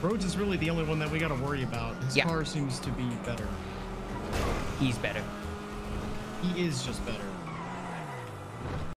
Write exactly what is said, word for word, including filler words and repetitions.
Rhodes is really the only one that we got to worry about. His yeah. car seems to be better. He's better. He is just better.